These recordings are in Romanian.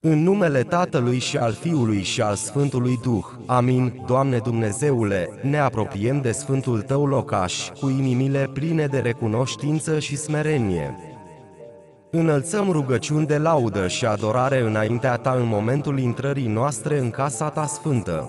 În numele Tatălui și al Fiului și al Sfântului Duh. Amin. Doamne Dumnezeule, ne apropiem de Sfântul Tău locaș, cu inimile pline de recunoștință și smerenie. Înălțăm rugăciuni de laudă și adorare înaintea Ta în momentul intrării noastre în casa Ta sfântă.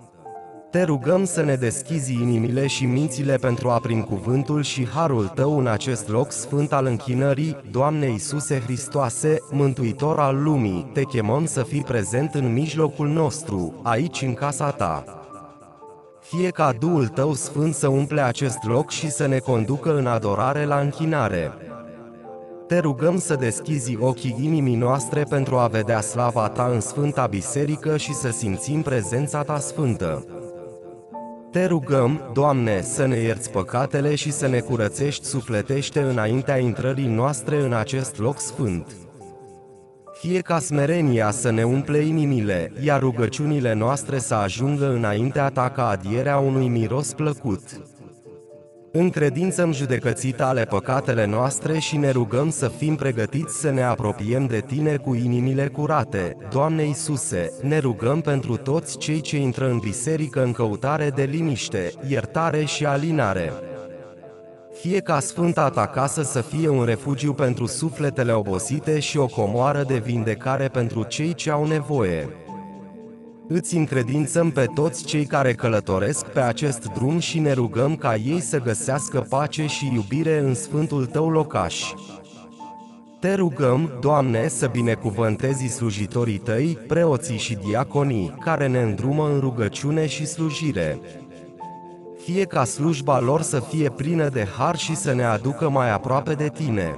Te rugăm să ne deschizi inimile și mințile pentru a prin cuvântul și harul Tău în acest loc sfânt al închinării. Doamne Iisuse Hristoase, Mântuitor al lumii, Te chemăm să fii prezent în mijlocul nostru, aici în casa Ta. Fie ca Duhul Tău Sfânt să umple acest loc și să ne conducă în adorare la închinare. Te rugăm să deschizi ochii inimii noastre pentru a vedea slava Ta în Sfânta Biserică și să simțim prezența Ta sfântă. Te rugăm, Doamne, să ne ierți păcatele și să ne curățești sufletește înaintea intrării noastre în acest loc sfânt. Fie ca smerenia să ne umple inimile, iar rugăciunile noastre să ajungă înaintea Ta ca adierea unui miros plăcut. Încredință-mi judecății Tale păcatele noastre și ne rugăm să fim pregătiți să ne apropiem de Tine cu inimile curate. Doamne Iisuse, ne rugăm pentru toți cei ce intră în biserică în căutare de liniște, iertare și alinare. Fie ca Sfânta Ta casă să fie un refugiu pentru sufletele obosite și o comoară de vindecare pentru cei ce au nevoie. Îți încredințăm pe toți cei care călătoresc pe acest drum și ne rugăm ca ei să găsească pace și iubire în Sfântul Tău locaș. Te rugăm, Doamne, să binecuvântezi slujitorii Tăi, preoții și diaconii, care ne îndrumă în rugăciune și slujire. Fie ca slujba lor să fie plină de har și să ne aducă mai aproape de Tine.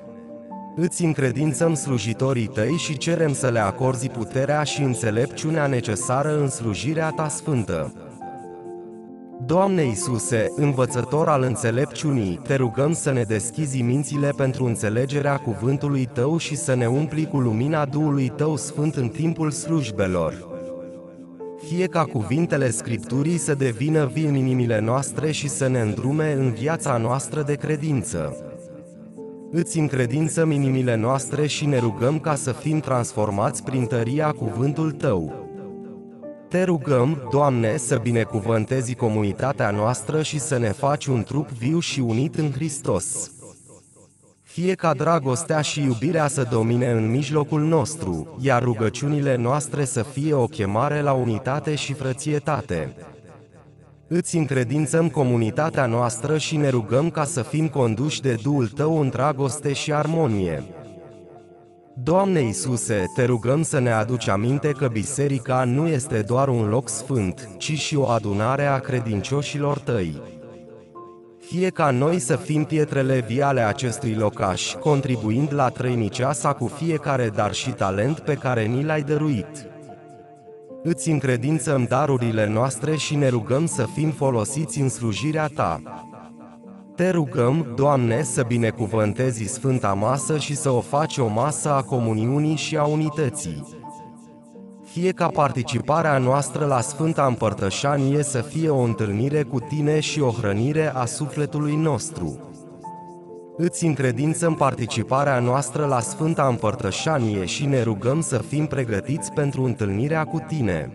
Îți încredințăm slujitorii Tăi și cerem să le acorzi puterea și înțelepciunea necesară în slujirea Ta sfântă. Doamne Iisuse, învățător al înțelepciunii, Te rugăm să ne deschizi mințile pentru înțelegerea cuvântului Tău și să ne umpli cu lumina Duhului Tău Sfânt în timpul slujbelor. Fie ca cuvintele Scripturii să devină vii în inimile noastre și să ne îndrume în viața noastră de credință. Îți încredințăm inimile noastre și ne rugăm ca să fim transformați prin tăria cuvântul Tău. Te rugăm, Doamne, să binecuvântezi comunitatea noastră și să ne faci un trup viu și unit în Hristos. Fie ca dragostea și iubirea să domine în mijlocul nostru, iar rugăciunile noastre să fie o chemare la unitate și frățietate. Îți încredințăm comunitatea noastră și ne rugăm ca să fim conduși de Duhul Tău în dragoste și armonie. Doamne Iisuse, Te rugăm să ne aduci aminte că biserica nu este doar un loc sfânt, ci și o adunare a credincioșilor Tăi. Fie ca noi să fim pietrele vii ale acestui locaș, contribuind la trăinicia sa cu fiecare dar și talent pe care ni l-ai dăruit. Îți încredințăm darurile noastre și ne rugăm să fim folosiți în slujirea Ta. Te rugăm, Doamne, să binecuvântezi Sfânta Masă și să o faci o masă a comuniunii și a unității. Fie ca participarea noastră la Sfânta Împărtășanie să fie o întâlnire cu Tine și o hrănire a sufletului nostru. Îți încredințăm participarea noastră la Sfânta Împărtășanie și ne rugăm să fim pregătiți pentru întâlnirea cu Tine.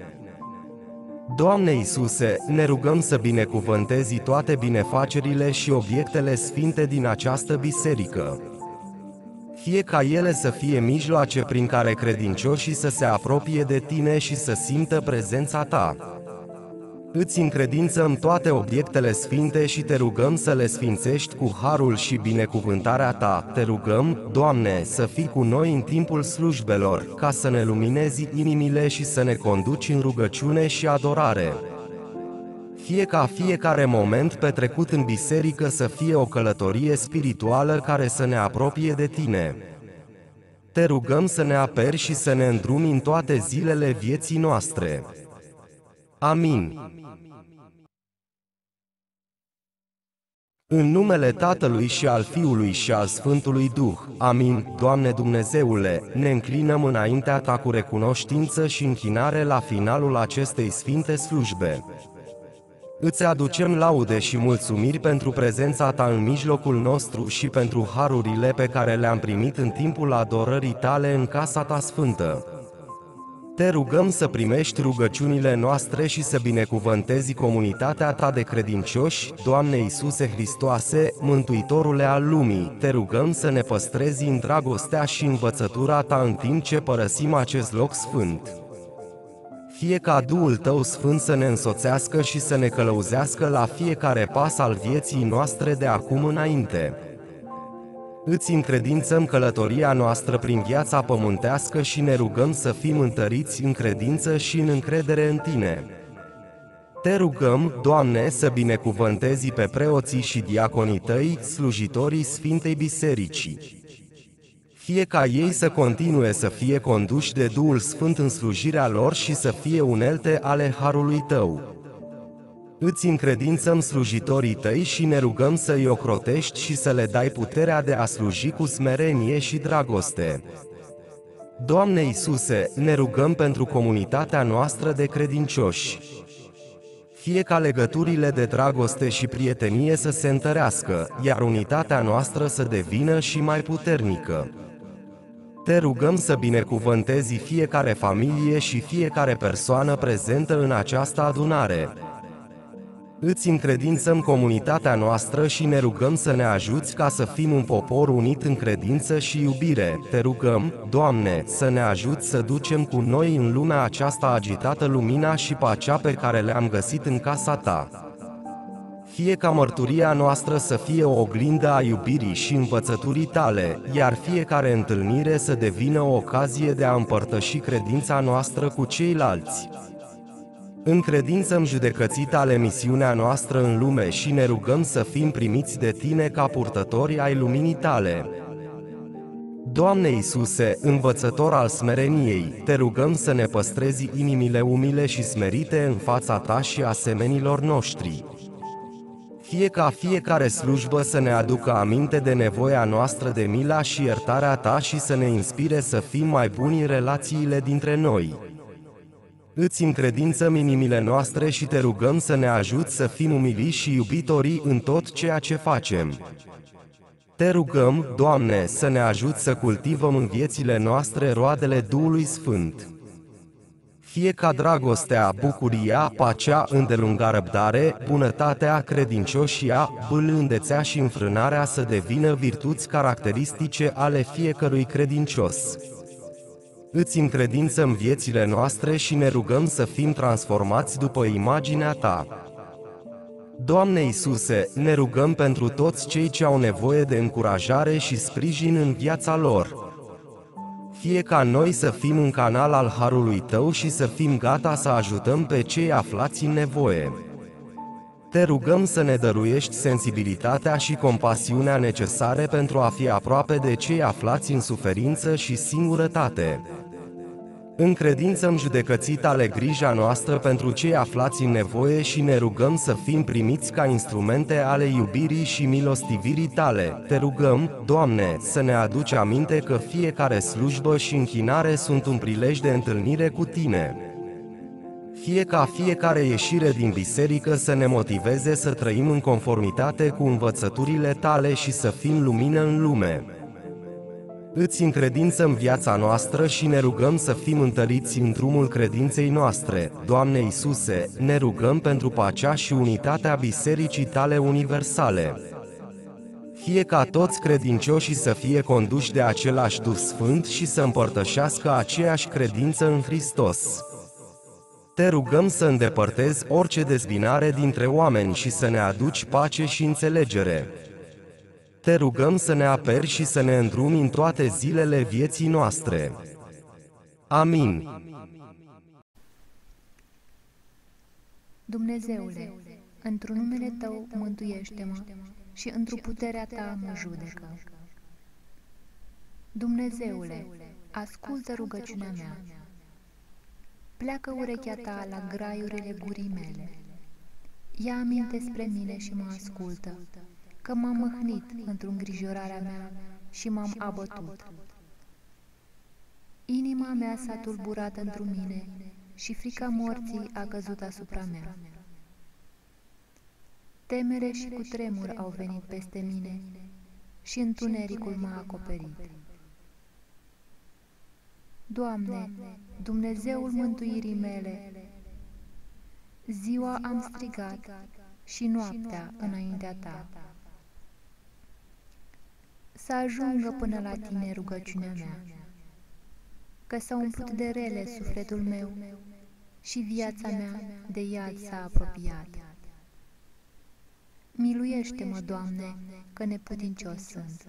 Doamne Iisuse, ne rugăm să binecuvântezi toate binefacerile și obiectele sfinte din această biserică. Fie ca ele să fie mijloace prin care credincioșii să se apropie de Tine și să simtă prezența Ta. Îți încredințăm toate obiectele sfinte și Te rugăm să le sfințești cu harul și binecuvântarea Ta. Te rugăm, Doamne, să fii cu noi în timpul slujbelor, ca să ne luminezi inimile și să ne conduci în rugăciune și adorare. Fie ca fiecare moment petrecut în biserică să fie o călătorie spirituală care să ne apropie de Tine. Te rugăm să ne aperi și să ne îndrumi în toate zilele vieții noastre. Amin. În numele Tatălui și al Fiului și al Sfântului Duh. Amin. Doamne Dumnezeule, ne înclinăm înaintea Ta cu recunoștință și închinare la finalul acestei sfinte slujbe. Îți aducem laude și mulțumiri pentru prezența Ta în mijlocul nostru și pentru harurile pe care le-am primit în timpul adorării Tale în casa Ta sfântă. Te rugăm să primești rugăciunile noastre și să binecuvântezi comunitatea ta de credincioși, Doamne Iisuse Hristoase, Mântuitorule al lumii. Te rugăm să ne păstrezi în dragostea și învățătura ta în timp ce părăsim acest loc sfânt. Fie ca Duhul Tău Sfânt să ne însoțească și să ne călăuzească la fiecare pas al vieții noastre de acum înainte. Îți încredințăm călătoria noastră prin viața pământească și ne rugăm să fim întăriți în credință și în încredere în Tine. Te rugăm, Doamne, să binecuvântezi pe preoții și diaconii Tăi, slujitorii Sfintei Bisericii. Fie ca ei să continue să fie conduși de Duhul Sfânt în slujirea lor și să fie unelte ale harului Tău. Îți încredințăm slujitorii Tăi și ne rugăm să îi ocrotești și să le dai puterea de a sluji cu smerenie și dragoste. Doamne Iisuse, ne rugăm pentru comunitatea noastră de credincioși. Fie ca legăturile de dragoste și prietenie să se întărească, iar unitatea noastră să devină și mai puternică. Te rugăm să binecuvântezi fiecare familie și fiecare persoană prezentă în această adunare. Îți încredințăm comunitatea noastră și ne rugăm să ne ajuți ca să fim un popor unit în credință și iubire. Te rugăm, Doamne, să ne ajuți să ducem cu noi în lumea aceasta agitată lumina și pacea pe care le-am găsit în casa Ta. Fie ca mărturia noastră să fie o oglindă a iubirii și învățăturii Tale, iar fiecare întâlnire să devină o ocazie de a împărtăși credința noastră cu ceilalți. Încredință-mi judecății Tale misiunea noastră în lume și ne rugăm să fim primiți de Tine ca purtători ai luminii Tale. Doamne Iisuse, învățător al smereniei, Te rugăm să ne păstrezi inimile umile și smerite în fața Ta și a semenilor noștri. Fie ca fiecare slujbă să ne aducă aminte de nevoia noastră de mila și iertarea Ta și să ne inspire să fim mai buni în relațiile dintre noi. Îți încredințăm inimile noastre și Te rugăm să ne ajuți să fim umili și iubitorii în tot ceea ce facem. Te rugăm, Doamne, să ne ajuți să cultivăm în viețile noastre roadele Duhului Sfânt. Fie ca dragostea, bucuria, pacea, îndelunga răbdare, bunătatea, credincioșia, blândețea și înfrânarea să devină virtuți caracteristice ale fiecărui credincios. Îți încredințăm viețile noastre și ne rugăm să fim transformați după imaginea Ta. Doamne Iisuse, ne rugăm pentru toți cei ce au nevoie de încurajare și sprijin în viața lor. Fie ca noi să fim un canal al harului Tău și să fim gata să ajutăm pe cei aflați în nevoie. Te rugăm să ne dăruiești sensibilitatea și compasiunea necesare pentru a fi aproape de cei aflați în suferință și singurătate. Încredință-mi judecății Tale grija noastră pentru cei aflați în nevoie și ne rugăm să fim primiți ca instrumente ale iubirii și milostivirii Tale. Te rugăm, Doamne, să ne aduci aminte că fiecare slujbă și închinare sunt un prilej de întâlnire cu Tine. Fie ca fiecare ieșire din biserică să ne motiveze să trăim în conformitate cu învățăturile Tale și să fim lumină în lume. Îți încredințăm viața noastră și ne rugăm să fim întăriți în drumul credinței noastre. Doamne Iisuse, ne rugăm pentru pacea și unitatea Bisericii Tale universale. Fie ca toți credincioșii să fie conduși de același Duh Sfânt și să împărtășească aceeași credință în Hristos. Te rugăm să îndepărtezi orice dezbinare dintre oameni și să ne aduci pace și înțelegere. Te rugăm să ne aperi și să ne îndrumi în toate zilele vieții noastre. Amin. Dumnezeule, într-un numele Tău mântuiește-mă și într-o puterea Ta mă judecă. Dumnezeule, ascultă rugăciunea mea. Pleacă urechea Ta la graiurile gurii mele. Ia aminte spre mine și mă ascultă, că m-am mâhnit într-o îngrijorarea mea și m-am abătut. Inima mea s-a tulburat într-o mine și frica morții a căzut asupra mea. Temere și cutremur au venit peste mine și întunericul m-a acoperit. Doamne, Dumnezeul mântuirii mele. Ziua am strigat și noaptea înaintea ta. Să ajungă până la tine rugăciunea mea, că s-a umplut de rele sufletul meu și viața mea de iad s-a apropiat. Miluiește-mă, Doamne, că neputincios sunt.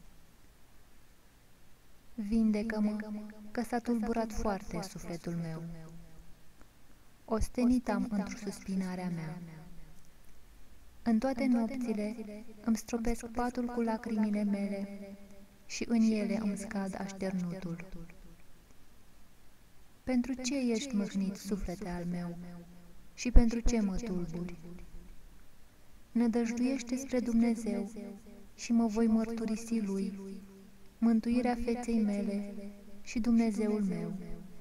Vindecă-mă, că s-a tulburat foarte sufletul meu. Ostenit am într-o suspinarea mea. În toate nopțile îmi stropesc patul cu lacrimile mele și în ele îmi scad așternutul. Pentru ce ești mâhnit, suflete al meu, și pentru ce mă tulburi? Nădăjduiește spre Dumnezeu și mă voi mărturisi Lui, mântuirea feței mele și Dumnezeul meu.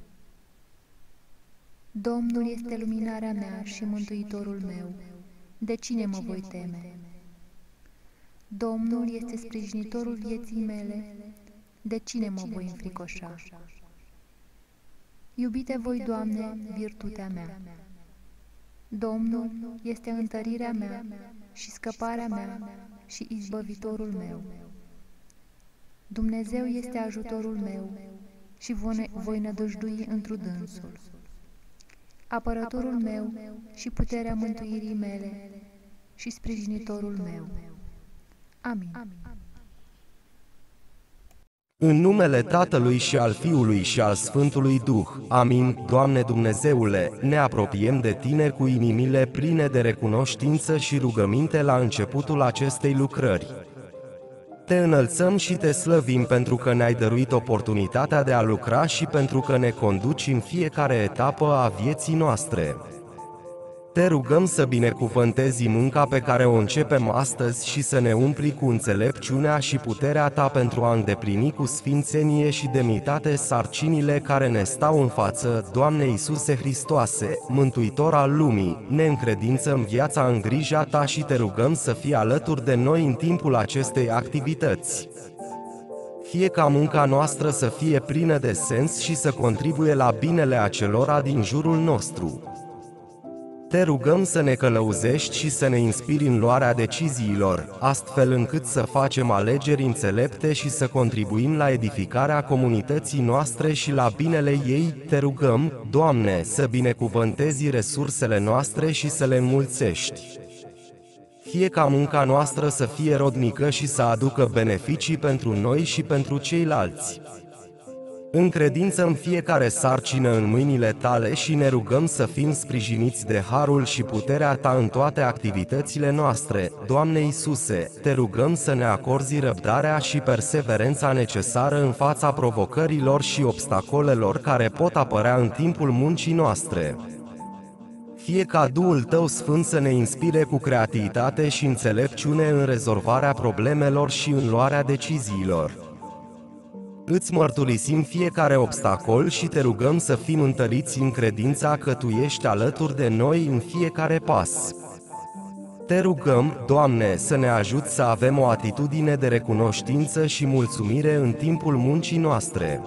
Domnul este luminarea mea și mântuitorul meu, de cine mă voi teme? Domnul este sprijinitorul vieții mele, de cine mă voi înfricoșa? Iubite voi, Doamne, virtutea mea. Domnul este întărirea mea și scăparea mea și izbăvitorul meu. Dumnezeu este ajutorul meu și voi nădăjdui întru dânsul. Apărătorul meu și puterea mântuirii mele și sprijinitorul meu. Amin. În numele Tatălui și al Fiului și al Sfântului Duh. Amin. Doamne Dumnezeule, ne apropiem de Tine cu inimile pline de recunoștință și rugăminte la începutul acestei lucrări. Te înălțăm și te slăvim pentru că ne-ai dăruit oportunitatea de a lucra și pentru că ne conduci în fiecare etapă a vieții noastre. Te rugăm să binecuvântezi munca pe care o începem astăzi și să ne umpli cu înțelepciunea și puterea Ta pentru a îndeplini cu sfințenie și demnitate sarcinile care ne stau în față. Doamne Iisuse Hristoase, Mântuitor al lumii, ne încredințăm viața în grija Ta și Te rugăm să fii alături de noi în timpul acestei activități. Fie ca munca noastră să fie plină de sens și să contribuie la binele acelora din jurul nostru. Te rugăm să ne călăuzești și să ne inspiri în luarea deciziilor, astfel încât să facem alegeri înțelepte și să contribuim la edificarea comunității noastre și la binele ei. Te rugăm, Doamne, să binecuvântezi resursele noastre și să le înmulțești. Fie ca munca noastră să fie rodnică și să aducă beneficii pentru noi și pentru ceilalți. Încredință-mi fiecare sarcină în mâinile Tale și ne rugăm să fim sprijiniți de harul și puterea Ta în toate activitățile noastre. Doamne Iisuse, Te rugăm să ne acorzi răbdarea și perseverența necesară în fața provocărilor și obstacolelor care pot apărea în timpul muncii noastre. Fie ca Duhul Tău Sfânt să ne inspire cu creativitate și înțelepciune în rezolvarea problemelor și în luarea deciziilor. Îți mărturisim fiecare obstacol și Te rugăm să fim întăriți în credința că Tu ești alături de noi în fiecare pas. Te rugăm, Doamne, să ne ajuți să avem o atitudine de recunoștință și mulțumire în timpul muncii noastre.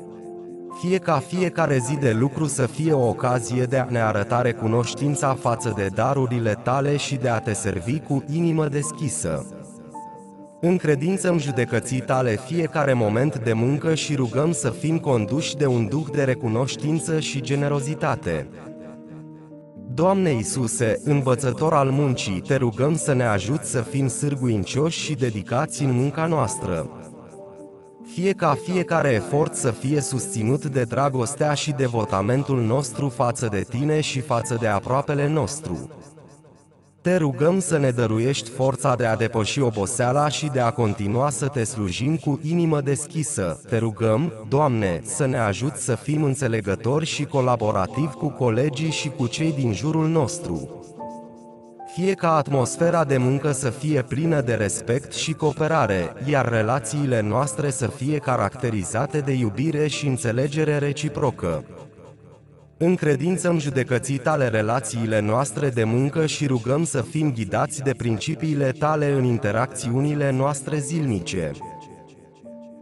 Fie ca fiecare zi de lucru să fie o ocazie de a ne arăta recunoștința față de darurile Tale și de a Te servi cu inimă deschisă. Încredință-mi judecății Tale fiecare moment de muncă și rugăm să fim conduși de un duh de recunoștință și generozitate. Doamne Iisuse, învățător al muncii, Te rugăm să ne ajuți să fim sârguincioși și dedicați în munca noastră. Fie ca fiecare efort să fie susținut de dragostea și devotamentul nostru față de Tine și față de aproapele nostru. Te rugăm să ne dăruiești forța de a depăși oboseala și de a continua să Te slujim cu inimă deschisă. Te rugăm, Doamne, să ne ajuți să fim înțelegători și colaborativi cu colegii și cu cei din jurul nostru. Fie ca atmosfera de muncă să fie plină de respect și cooperare, iar relațiile noastre să fie caracterizate de iubire și înțelegere reciprocă. Încredință-mi judecății Tale relațiile noastre de muncă și rugăm să fim ghidați de principiile Tale în interacțiunile noastre zilnice.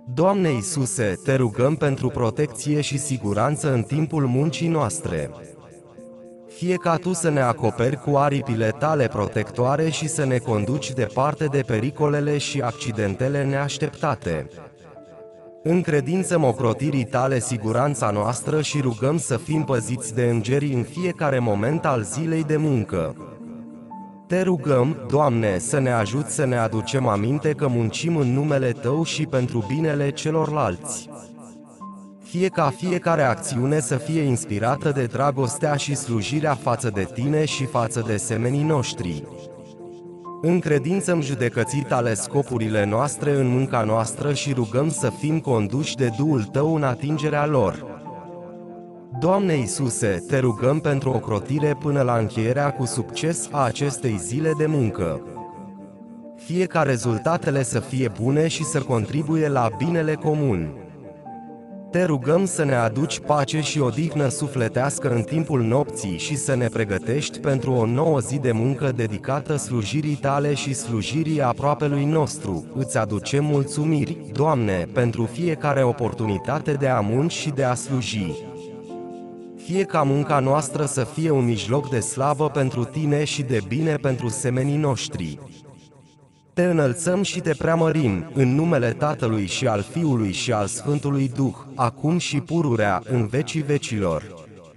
Doamne Iisuse, Te rugăm pentru protecție și siguranță în timpul muncii noastre. Fie ca Tu să ne acoperi cu aripile Tale protectoare și să ne conduci departe de pericolele și accidentele neașteptate. Încredință-mi ocrotirii Tale siguranța noastră și rugăm să fim păziți de îngerii în fiecare moment al zilei de muncă. Te rugăm, Doamne, să ne ajuți să ne aducem aminte că muncim în numele Tău și pentru binele celorlalți. Fie ca fiecare acțiune să fie inspirată de dragostea și slujirea față de Tine și față de semenii noștri. Încredință-mi judecății Tale scopurile noastre în munca noastră și rugăm să fim conduși de Duhul Tău în atingerea lor. Doamne Iisuse, Te rugăm pentru ocrotire până la încheierea cu succes a acestei zile de muncă. Fie ca rezultatele să fie bune și să contribuie la binele comun. Te rugăm să ne aduci pace și odihnă sufletească în timpul nopții și să ne pregătești pentru o nouă zi de muncă dedicată slujirii Tale și slujirii aproapelui nostru. Îți aducem mulțumiri, Doamne, pentru fiecare oportunitate de a munci și de a sluji. Fie ca munca noastră să fie un mijloc de slavă pentru Tine și de bine pentru semenii noștri. Te înălțăm și Te preamărim, în numele Tatălui și al Fiului și al Sfântului Duh, acum și pururea, în vecii vecilor.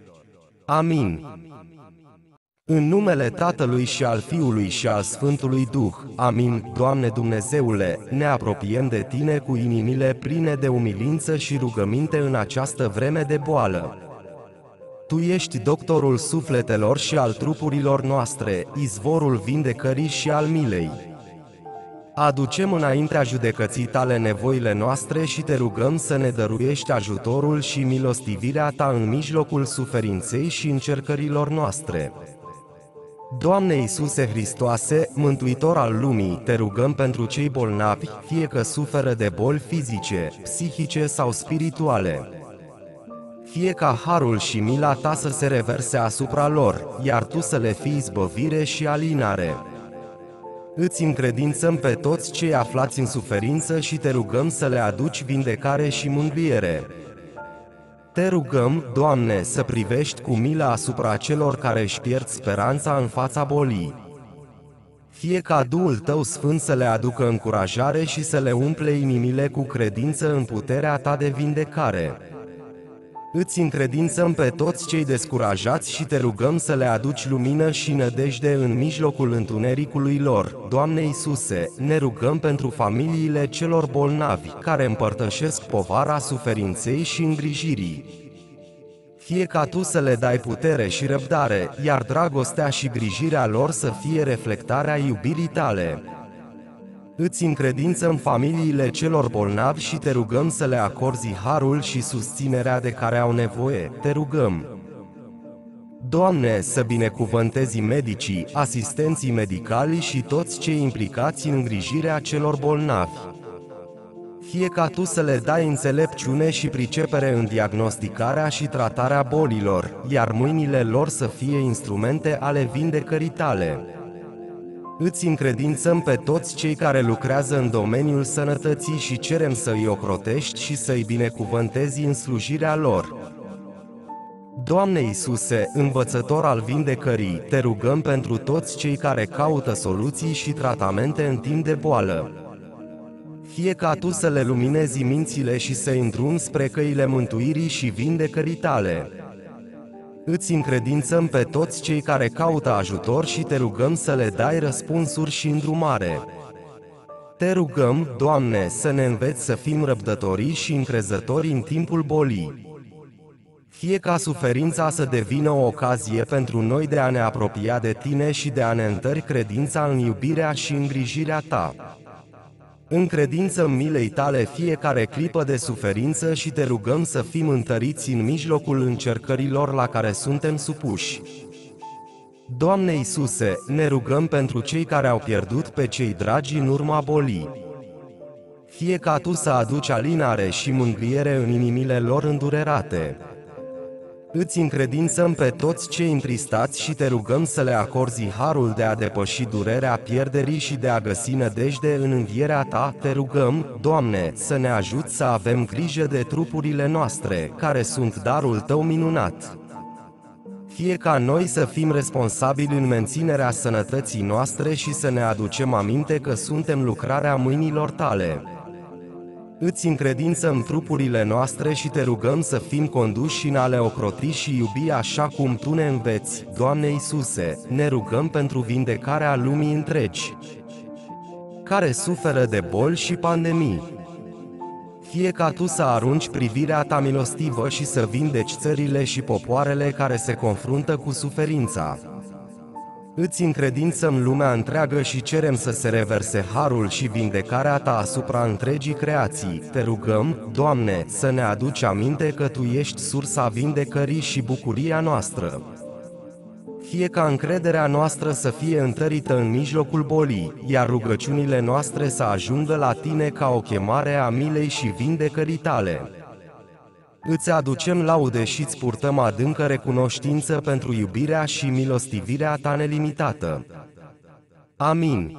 Amin. În numele Tatălui și al Fiului și al Sfântului Duh, amin. Doamne Dumnezeule, ne apropiem de Tine cu inimile pline de umilință și rugăminte în această vreme de boală. Tu ești doctorul sufletelor și al trupurilor noastre, izvorul vindecării și al milei. Aducem înaintea judecății Tale nevoile noastre și Te rugăm să ne dăruiești ajutorul și milostivirea Ta în mijlocul suferinței și încercărilor noastre. Doamne Iisuse Hristoase, Mântuitor al lumii, Te rugăm pentru cei bolnavi, fie că suferă de boli fizice, psihice sau spirituale. Fie ca harul și mila Ta să se reverse asupra lor, iar Tu să le fii izbăvire și alinare. Îți încredințăm pe toți cei aflați în suferință și Te rugăm să le aduci vindecare și mângâiere. Te rugăm, Doamne, să privești cu milă asupra celor care își pierd speranța în fața bolii. Fie ca Duhul Tău Sfânt să le aducă încurajare și să le umple inimile cu credință în puterea Ta de vindecare. Îți încredințăm pe toți cei descurajați și Te rugăm să le aduci lumină și nădejde în mijlocul întunericului lor. Doamne Iisuse, ne rugăm pentru familiile celor bolnavi, care împărtășesc povara suferinței și îngrijirii. Fie ca Tu să le dai putere și răbdare, iar dragostea și grijirea lor să fie reflectarea iubirii Tale. Îți încredințăm familiile celor bolnavi și Te rugăm să le acorzi harul și susținerea de care au nevoie. Te rugăm, Doamne, să binecuvântezi medicii, asistenții medicali și toți cei implicați în îngrijirea celor bolnavi. Fie ca Tu să le dai înțelepciune și pricepere în diagnosticarea și tratarea bolilor, iar mâinile lor să fie instrumente ale vindecării Tale. Îți încredințăm pe toți cei care lucrează în domeniul sănătății și cerem să îi ocrotești și să îi binecuvântezi în slujirea lor. Doamne Iisuse, învățător al vindecării, Te rugăm pentru toți cei care caută soluții și tratamente în timp de boală. Fie ca Tu să le luminezi mințile și să-i îndrumi spre căile mântuirii și vindecării Tale. Îți încredințăm pe toți cei care caută ajutor și Te rugăm să le dai răspunsuri și îndrumare. Te rugăm, Doamne, să ne înveți să fim răbdători și încrezători în timpul bolii. Fie ca suferința să devină o ocazie pentru noi de a ne apropia de Tine și de a ne întări credința în iubirea și îngrijirea Ta. Încredință în milei Tale fiecare clipă de suferință și Te rugăm să fim întăriți în mijlocul încercărilor la care suntem supuși. Doamne Iisuse, ne rugăm pentru cei care au pierdut pe cei dragi în urma bolii. Fie ca Tu să aduci alinare și mângâiere în inimile lor îndurerate. Îți încredințăm pe toți cei întristați și te rugăm să le acorzi harul de a depăși durerea pierderii și de a găsi nădejde în învierea Ta. Te rugăm, Doamne, să ne ajuți să avem grijă de trupurile noastre, care sunt darul Tău minunat. Fie ca noi să fim responsabili în menținerea sănătății noastre și să ne aducem aminte că suntem lucrarea mâinilor Tale. Îți încredințăm trupurile noastre și te rugăm să fim conduși în a le ocroti și iubi așa cum Tu ne înveți. Doamne Iisuse, ne rugăm pentru vindecarea lumii întregi, care suferă de boli și pandemii. Fie ca Tu să arunci privirea Ta milostivă și să vindeci țările și popoarele care se confruntă cu suferința. Îți încredințăm lumea întreagă și cerem să se reverse harul și vindecarea Ta asupra întregii creații. Te rugăm, Doamne, să ne aduci aminte că Tu ești sursa vindecării și bucuria noastră. Fie ca încrederea noastră să fie întărită în mijlocul bolii, iar rugăciunile noastre să ajungă la Tine ca o chemare a milei și vindecării Tale. Îți aducem laude și îți purtăm adâncă recunoștință pentru iubirea și milostivirea Ta nelimitată. Amin.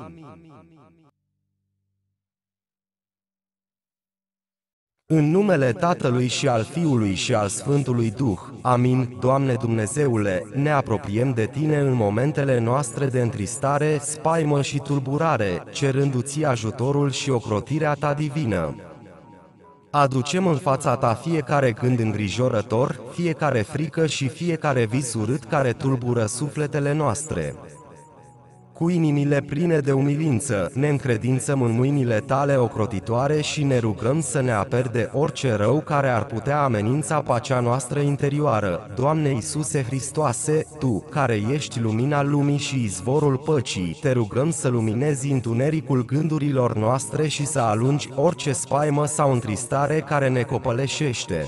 În numele Tatălui și al Fiului și al Sfântului Duh. Amin. Doamne Dumnezeule, ne apropiem de Tine în momentele noastre de întristare, spaimă și tulburare, cerându-Ți ajutorul și ocrotirea Ta divină. Aducem în fața Ta fiecare gând îngrijorător, fiecare frică și fiecare vis urât care tulbură sufletele noastre. Cu inimile pline de umilință, ne încredințăm în mâinile Tale ocrotitoare și ne rugăm să ne aperi de orice rău care ar putea amenința pacea noastră interioară. Doamne Iisuse Hristoase, Tu, care ești lumina lumii și izvorul păcii, Te rugăm să luminezi întunericul gândurilor noastre și să alungi orice spaimă sau întristare care ne copăleșește.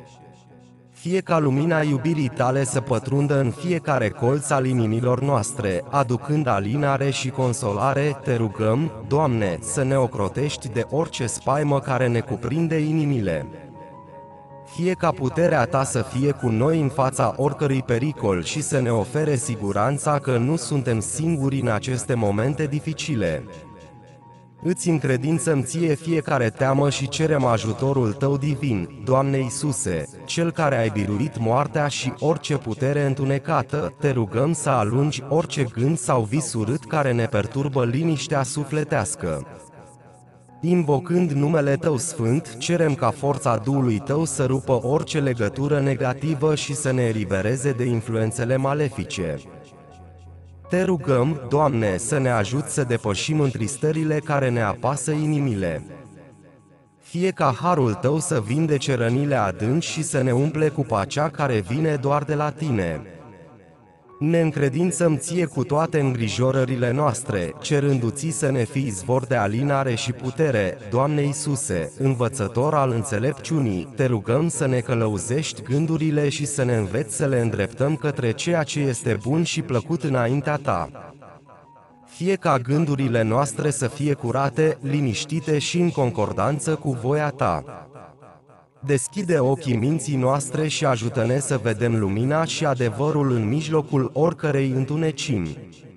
Fie ca lumina iubirii Tale să pătrundă în fiecare colț al inimilor noastre, aducând alinare și consolare. Te rugăm, Doamne, să ne ocrotești de orice spaimă care ne cuprinde inimile. Fie ca puterea Ta să fie cu noi în fața oricărui pericol și să ne ofere siguranța că nu suntem singuri în aceste momente dificile. Îți încredințăm Ție fiecare teamă și cerem ajutorul Tău divin, Doamne Iisuse, Cel care ai biruit moartea și orice putere întunecată. Te rugăm să alungi orice gând sau vis urât care ne perturbă liniștea sufletească. Invocând numele Tău sfânt, cerem ca forța Duhului Tău să rupă orice legătură negativă și să ne elibereze de influențele malefice. Te rugăm, Doamne, să ne ajuți să depășim întristările care ne apasă inimile. Fie ca harul Tău să vindece rănile adânci și să ne umple cu pacea care vine doar de la Tine. Ne încredințăm Ție cu toate îngrijorările noastre, cerându-Ți să ne fii izvor de alinare și putere. Doamne Iisuse, învățător al înțelepciunii, Te rugăm să ne călăuzești gândurile și să ne înveți să le îndreptăm către ceea ce este bun și plăcut înaintea Ta. Fie ca gândurile noastre să fie curate, liniștite și în concordanță cu voia Ta. Deschide ochii minții noastre și ajută-ne să vedem lumina și adevărul în mijlocul oricărei întunecimi.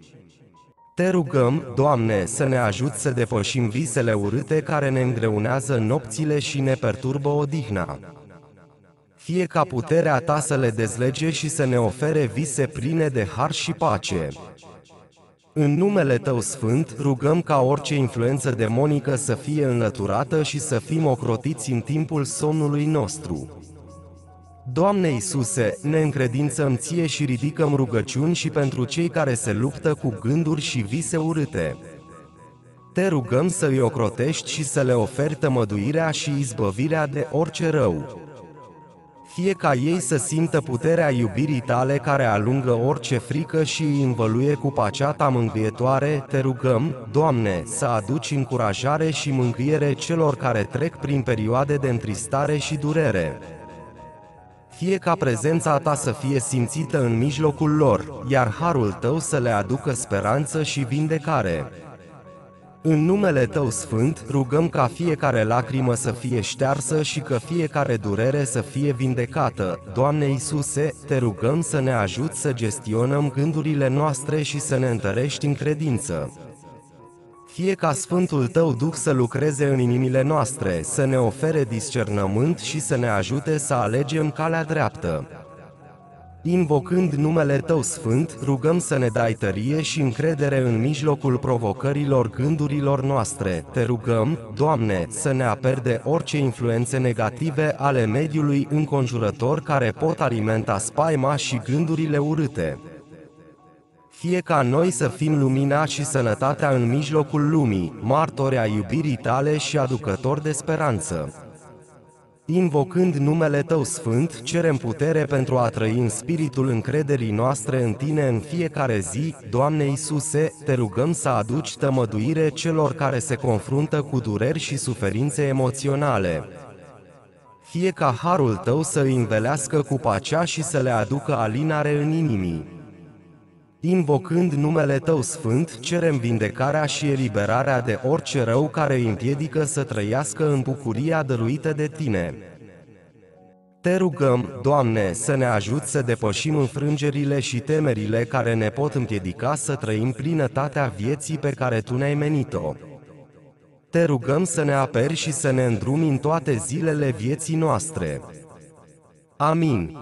Te rugăm, Doamne, să ne ajuți să depășim visele urâte care ne îngreunează nopțile și ne perturbă odihna. Fie ca puterea Ta să le dezlege și să ne ofere vise pline de har și pace. În numele Tău sfânt, rugăm ca orice influență demonică să fie înlăturată și să fim ocrotiți în timpul somnului nostru. Doamne Iisuse, ne încredințăm Ție și ridicăm rugăciuni și pentru cei care se luptă cu gânduri și vise urâte. Te rugăm să îi ocrotești și să le oferi tămăduirea și izbăvirea de orice rău. Fie ca ei să simtă puterea iubirii Tale care alungă orice frică și îi învăluie cu pacea Ta mângâietoare. Te rugăm, Doamne, să aduci încurajare și mângâiere celor care trec prin perioade de întristare și durere. Fie ca prezența Ta să fie simțită în mijlocul lor, iar harul Tău să le aducă speranță și vindecare. În numele Tău sfânt, rugăm ca fiecare lacrimă să fie ștearsă și că fiecare durere să fie vindecată. Doamne Iisuse, Te rugăm să ne ajuți să gestionăm gândurile noastre și să ne întărești în credință. Fie ca Sfântul Tău Duh să lucreze în inimile noastre, să ne ofere discernământ și să ne ajute să alegem calea dreaptă. Invocând numele Tău sfânt, rugăm să ne dai tărie și încredere în mijlocul provocărilor gândurilor noastre. Te rugăm, Doamne, să ne aperi de orice influențe negative ale mediului înconjurător care pot alimenta spaima și gândurile urâte. Fie ca noi să fim lumina și sănătatea în mijlocul lumii, martori ai iubirii Tale și aducători de speranță. Invocând numele Tău sfânt, cerem putere pentru a trăi în spiritul încrederii noastre în Tine în fiecare zi. Doamne Iisuse, Te rugăm să aduci tămăduire celor care se confruntă cu dureri și suferințe emoționale. Fie ca harul Tău să îi învelească cu pacea și să le aducă alinare în inimii. Invocând numele Tău sfânt, cerem vindecarea și eliberarea de orice rău care îi împiedică să trăiască în bucuria dăruită de Tine. Te rugăm, Doamne, să ne ajuți să depășim înfrângerile și temerile care ne pot împiedica să trăim plinătatea vieții pe care Tu ne-ai menit-o. Te rugăm să ne aperi și să ne îndrumi în toate zilele vieții noastre. Amin.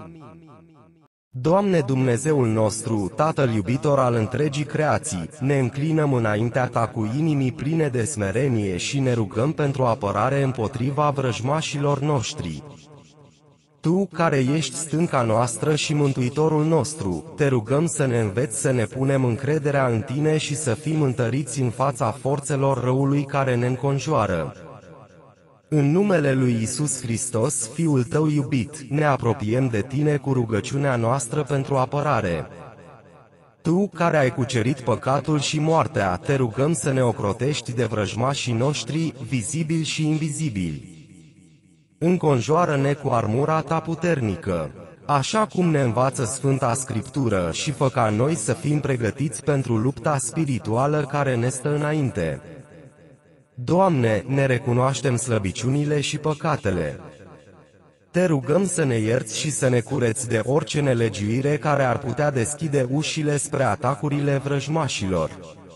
Doamne Dumnezeul nostru, Tatăl iubitor al întregii creații, ne înclinăm înaintea Ta cu inimii pline de smerenie și ne rugăm pentru apărare împotriva vrăjmașilor noștri. Tu, care ești stânca noastră și mântuitorul nostru, Te rugăm să ne înveți să ne punem încrederea în Tine și să fim întăriți în fața forțelor răului care ne înconjoară. În numele lui Iisus Hristos, Fiul Tău iubit, ne apropiem de Tine cu rugăciunea noastră pentru apărare. Tu, care ai cucerit păcatul și moartea, Te rugăm să ne ocrotești de vrăjmașii noștri, vizibili și invizibili. Înconjoară-ne cu armura Ta puternică, așa cum ne învață Sfânta Scriptură, și fă ca noi să fim pregătiți pentru lupta spirituală care ne stă înainte. Doamne, ne recunoaștem slăbiciunile și păcatele. Te rugăm să ne ierți și să ne cureți de orice nelegiuire care ar putea deschide ușile spre atacurile vrăjmașilor.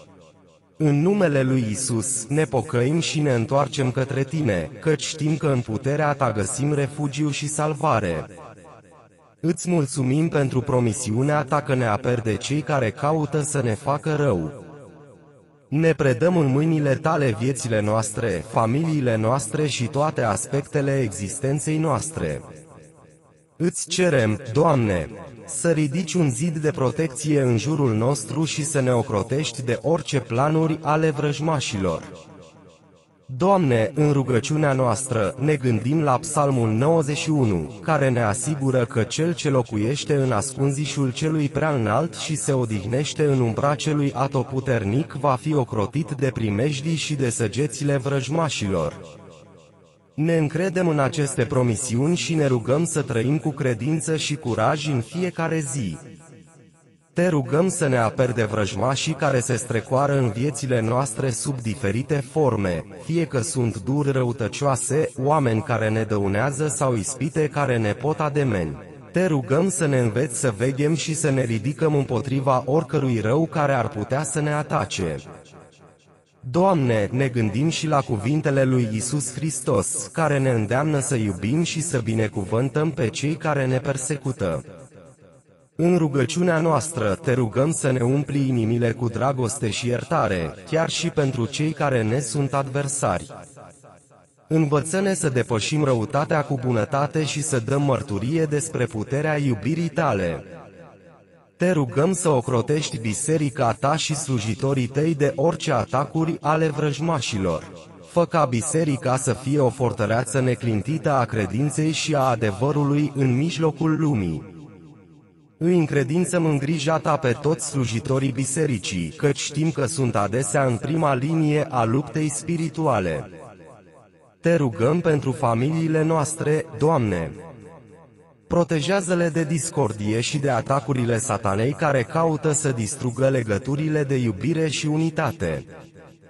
În numele lui Isus, ne pocăim și ne întoarcem către Tine, căci știm că în puterea Ta găsim refugiu și salvare. Îți mulțumim pentru promisiunea Ta că ne aperi de cei care caută să ne facă rău. Ne predăm în mâinile Tale viețile noastre, familiile noastre și toate aspectele existenței noastre. Îți cerem, Doamne, să ridici un zid de protecție în jurul nostru și să ne ocrotești de orice planuri ale vrăjmașilor. Doamne, în rugăciunea noastră, ne gândim la Psalmul 91, care ne asigură că Cel ce locuiește în ascunzișul Celui Prea Înalt și se odihnește în umbra Celui Atotputernic va fi ocrotit de primejdii și de săgețile vrăjmașilor. Ne încredem în aceste promisiuni și ne rugăm să trăim cu credință și curaj în fiecare zi. Te rugăm să ne aperi de vrăjmașii care se strecoară în viețile noastre sub diferite forme, fie că sunt duri răutăcioase, oameni care ne dăunează sau ispite care ne pot ademeni. Te rugăm să ne înveți să veghem și să ne ridicăm împotriva oricărui rău care ar putea să ne atace. Doamne, ne gândim și la cuvintele lui Iisus Hristos, care ne îndeamnă să iubim și să binecuvântăm pe cei care ne persecută. În rugăciunea noastră Te rugăm să ne umpli inimile cu dragoste și iertare, chiar și pentru cei care ne sunt adversari. Învăță-ne să depășim răutatea cu bunătate și să dăm mărturie despre puterea iubirii Tale. Te rugăm să ocrotești biserica Ta și slujitorii Tăi de orice atacuri ale vrăjmașilor. Fă ca biserica să fie o fortăreață neclintită a credinței și a adevărului în mijlocul lumii. Îi încredințăm în grija Ta pe toți slujitorii bisericii, căci știm că sunt adesea în prima linie a luptei spirituale. Te rugăm pentru familiile noastre, Doamne. Protejează-le de discordie și de atacurile satanei care caută să distrugă legăturile de iubire și unitate.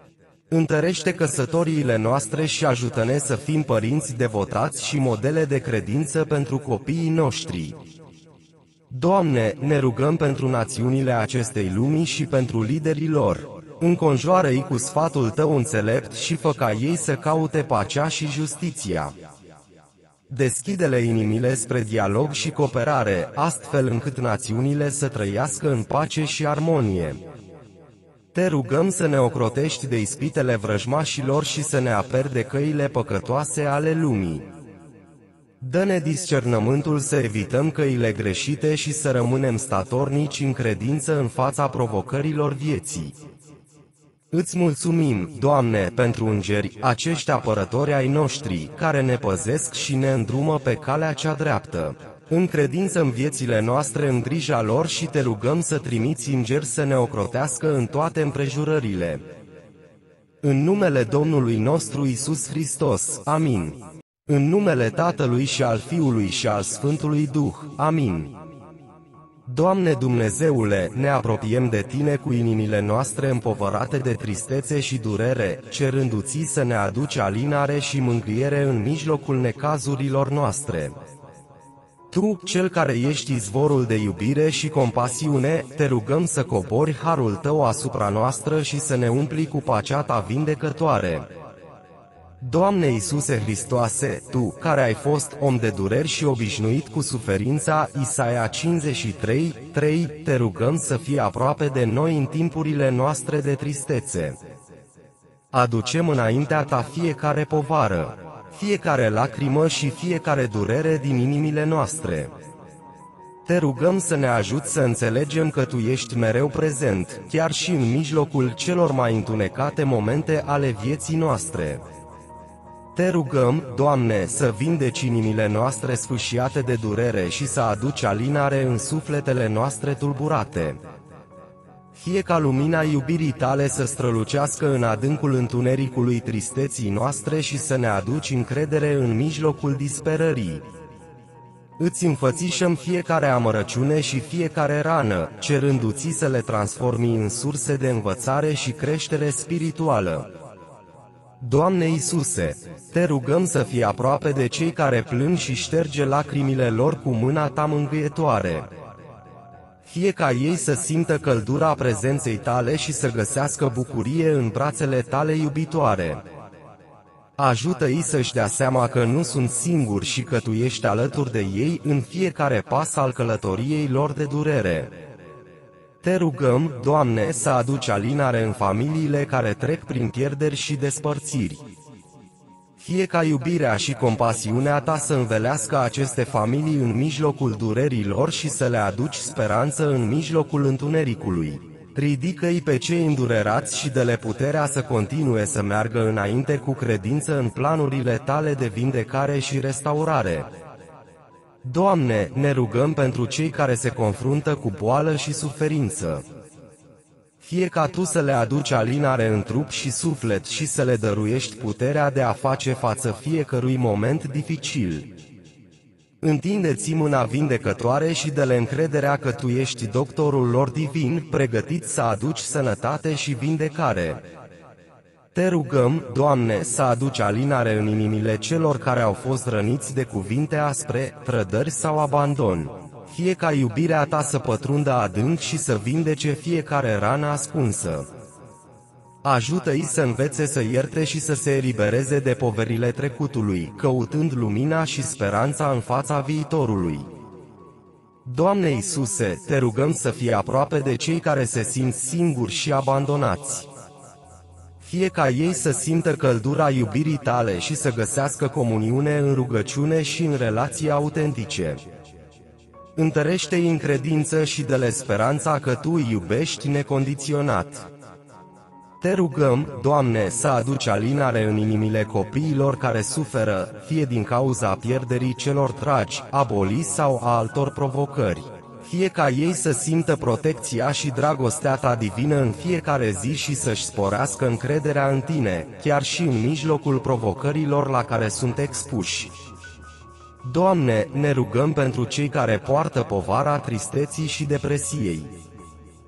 Întărește căsătoriile noastre și ajută-ne să fim părinți devotați și modele de credință pentru copiii noștri. Doamne, ne rugăm pentru națiunile acestei lumi și pentru liderii lor. Înconjoară-i cu sfatul Tău înțelept și fă ca ei să caute pacea și justiția. Deschide-le inimile spre dialog și cooperare, astfel încât națiunile să trăiască în pace și armonie. Te rugăm să ne ocrotești de ispitele vrăjmașilor și să ne aperi de căile păcătoase ale lumii. Dă-ne discernământul să evităm căile greșite și să rămânem statornici în credință în fața provocărilor vieții. Îți mulțumim, Doamne, pentru îngeri, acești apărători ai noștri, care ne păzesc și ne îndrumă pe calea cea dreaptă. Încredință-mi viețile noastre în grija lor și Te rugăm să trimiți îngeri să ne ocrotească în toate împrejurările. În numele Domnului nostru Iisus Hristos, amin. În numele Tatălui și al Fiului și al Sfântului Duh, amin. Doamne Dumnezeule, ne apropiem de Tine cu inimile noastre împovărate de tristețe și durere, cerându-Ți să ne aduci alinare și mângâiere în mijlocul necazurilor noastre. Tu, Cel care ești izvorul de iubire și compasiune, Te rugăm să cobori harul Tău asupra noastră și să ne umpli cu pacea Ta vindecătoare. Doamne Iisuse Hristoase, Tu, care ai fost om de dureri și obișnuit cu suferința, Isaia 53, 3, Te rugăm să fii aproape de noi în timpurile noastre de tristețe. Aducem înaintea Ta fiecare povară, fiecare lacrimă și fiecare durere din inimile noastre. Te rugăm să ne ajuți să înțelegem că Tu ești mereu prezent, chiar și în mijlocul celor mai întunecate momente ale vieții noastre. Te rugăm, Doamne, să vindeci inimile noastre sfâșiate de durere și să aduci alinare în sufletele noastre tulburate. Fie ca lumina iubirii Tale să strălucească în adâncul întunericului tristeții noastre și să ne aduci încredere în mijlocul disperării. Îți înfățișăm fiecare amărăciune și fiecare rană, cerându-Ți să le transformi în surse de învățare și creștere spirituală. Doamne Iisuse, Te rugăm să fii aproape de cei care plâng și șterge lacrimile lor cu mâna Ta mângâietoare. Fie ca ei să simtă căldura prezenței Tale și să găsească bucurie în brațele Tale iubitoare. Ajută-i să-și dea seama că nu sunt singuri și că Tu ești alături de ei în fiecare pas al călătoriei lor de durere. Te rugăm, Doamne, să aduci alinare în familiile care trec prin pierderi și despărțiri. Fie ca iubirea și compasiunea Ta să învelească aceste familii în mijlocul durerilor și să le aduci speranță în mijlocul întunericului. Ridică-i pe cei îndurerați și dă-le puterea să continue să meargă înainte cu credință în planurile Tale de vindecare și restaurare. Doamne, ne rugăm pentru cei care se confruntă cu boală și suferință. Fie ca Tu să le aduci alinare în trup și suflet și să le dăruiești puterea de a face față fiecărui moment dificil. Întinde-ți mâna vindecătoare și dă-le încrederea că Tu ești doctorul lor divin, pregătit să aduci sănătate și vindecare. Te rugăm, Doamne, să aduci alinare în inimile celor care au fost răniți de cuvinte aspre, trădări sau abandon. Fie ca iubirea Ta să pătrundă adânc și să vindece fiecare rană ascunsă. Ajută-i să învețe să ierte și să se elibereze de poverile trecutului, căutând lumina și speranța în fața viitorului. Doamne Iisuse, Te rugăm să fii aproape de cei care se simt singuri și abandonați. Fie ca ei să simtă căldura iubirii Tale și să găsească comuniune în rugăciune și în relații autentice. Întărește-i în credință și dă-le speranța că Tu îi iubești necondiționat. Te rugăm, Doamne, să aduci alinare în inimile copiilor care suferă, fie din cauza pierderii celor dragi, a bolii sau a altor provocări. Fie ca ei să simtă protecția și dragostea Ta divină în fiecare zi și să-și sporească încrederea în Tine, chiar și în mijlocul provocărilor la care sunt expuși. Doamne, ne rugăm pentru cei care poartă povara tristeții și depresiei.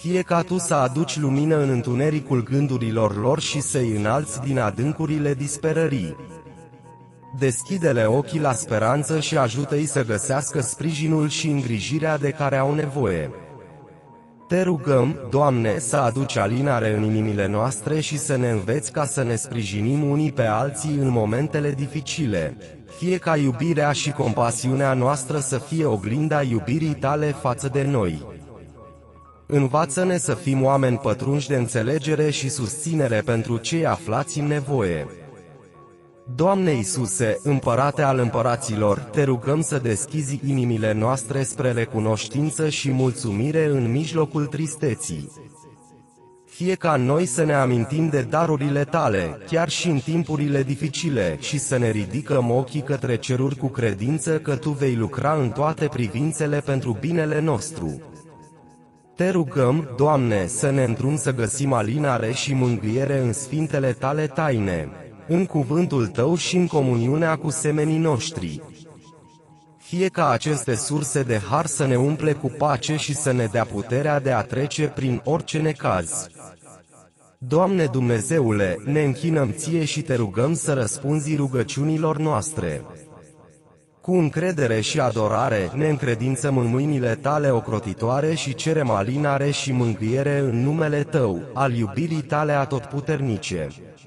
Fie ca Tu să aduci lumină în întunericul gândurilor lor și să-i înalți din adâncurile disperării. Deschide-le ochii la speranță și ajută-i să găsească sprijinul și îngrijirea de care au nevoie. Te rugăm, Doamne, să aduci alinare în inimile noastre și să ne înveți ca să ne sprijinim unii pe alții în momentele dificile. Fie ca iubirea și compasiunea noastră să fie oglinda iubirii Tale față de noi. Învață-ne să fim oameni pătrunși de înțelegere și susținere pentru cei aflați în nevoie. Doamne Iisuse, Împărate al împăraților, Te rugăm să deschizi inimile noastre spre recunoștință și mulțumire în mijlocul tristeții. Fie ca noi să ne amintim de darurile Tale, chiar și în timpurile dificile, și să ne ridicăm ochii către ceruri cu credință că Tu vei lucra în toate privințele pentru binele nostru. Te rugăm, Doamne, să ne îndrumi să găsim alinare și mângâiere în sfintele Tale taine, în cuvântul Tău și în comuniunea cu semenii noștri. Fie ca aceste surse de har să ne umple cu pace și să ne dea puterea de a trece prin orice necaz. Doamne Dumnezeule, ne închinăm Ție și Te rugăm să răspunzi rugăciunilor noastre. Cu încredere și adorare, ne încredințăm în mâinile Tale ocrotitoare și cerem alinare și mângâiere în numele Tău, al iubirii Tale atotputernice.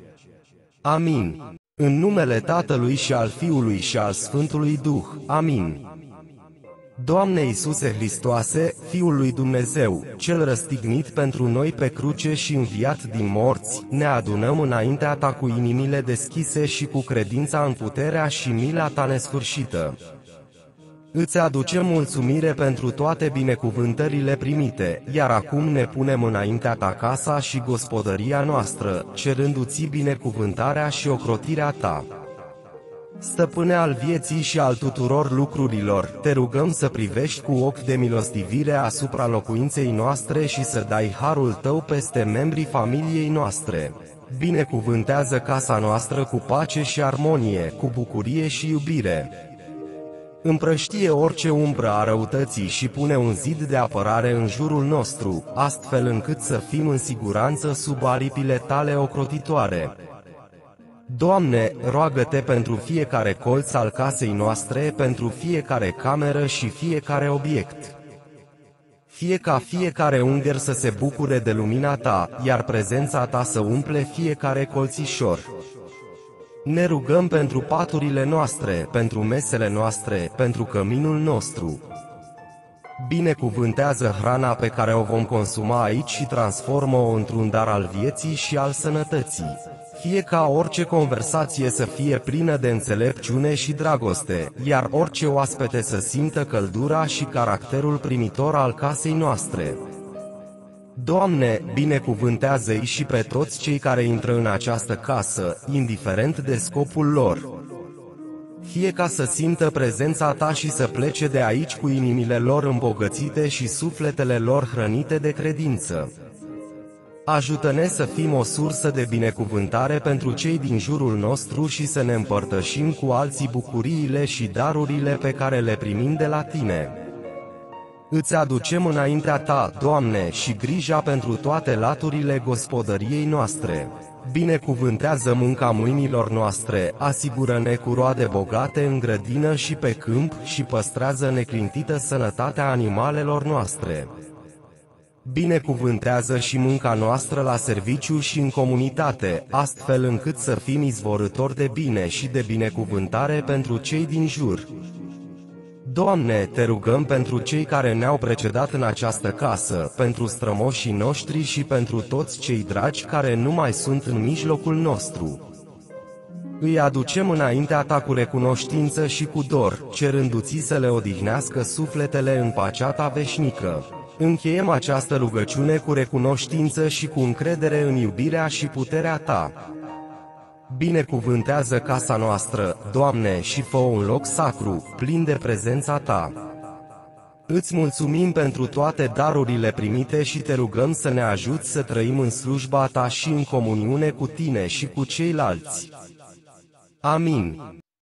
Amin. În numele Tatălui și al Fiului și al Sfântului Duh. Amin. Doamne Iisuse Hristoase, Fiul lui Dumnezeu, Cel răstignit pentru noi pe cruce și înviat din morți, ne adunăm înaintea Ta cu inimile deschise și cu credința în puterea și mila Ta nesfârșită. Îți aducem mulțumire pentru toate binecuvântările primite, iar acum ne punem înaintea Ta casa și gospodăria noastră, cerându-ți binecuvântarea și ocrotirea Ta. Stăpâne al vieții și al tuturor lucrurilor, Te rugăm să privești cu ochi de milostivire asupra locuinței noastre și să dai harul Tău peste membrii familiei noastre. Binecuvântează casa noastră cu pace și armonie, cu bucurie și iubire. Împrăștie orice umbră a răutății și pune un zid de apărare în jurul nostru, astfel încât să fim în siguranță sub aripile Tale ocrotitoare. Doamne, roagă-Te pentru fiecare colț al casei noastre, pentru fiecare cameră și fiecare obiect. Fie ca fiecare ungher să se bucure de lumina Ta, iar prezența Ta să umple fiecare colțișor. Ne rugăm pentru paturile noastre, pentru mesele noastre, pentru căminul nostru. Binecuvântează hrana pe care o vom consuma aici și transformă-o într-un dar al vieții și al sănătății. Fie ca orice conversație să fie plină de înțelepciune și dragoste, iar orice oaspete să simtă căldura și caracterul primitor al casei noastre. Doamne, binecuvântează-i și pe toți cei care intră în această casă, indiferent de scopul lor. Fie ca să simtă prezența Ta și să plece de aici cu inimile lor îmbogățite și sufletele lor hrănite de credință. Ajută-ne să fim o sursă de binecuvântare pentru cei din jurul nostru și să ne împărtășim cu alții bucuriile și darurile pe care le primim de la Tine. Îți aducem înaintea Ta, Doamne, și grija pentru toate laturile gospodăriei noastre. Binecuvântează munca mâinilor noastre, asigură-ne cu roade bogate în grădină și pe câmp și păstrează neclintită sănătatea animalelor noastre. Binecuvântează și munca noastră la serviciu și în comunitate, astfel încât să fim izvorători de bine și de binecuvântare pentru cei din jur. Doamne, Te rugăm pentru cei care ne-au precedat în această casă, pentru strămoșii noștri și pentru toți cei dragi care nu mai sunt în mijlocul nostru. Îi aducem înaintea Ta cu recunoștință și cu dor, cerându-ți să le odihnească sufletele în pacea Ta veșnică. Încheiem această rugăciune cu recunoștință și cu încredere în iubirea și puterea Ta. Binecuvântează casa noastră, Doamne, și fă-o un loc sacru, plin de prezența Ta. Îți mulțumim pentru toate darurile primite și Te rugăm să ne ajuți să trăim în slujba Ta și în comuniune cu Tine și cu ceilalți. Amin.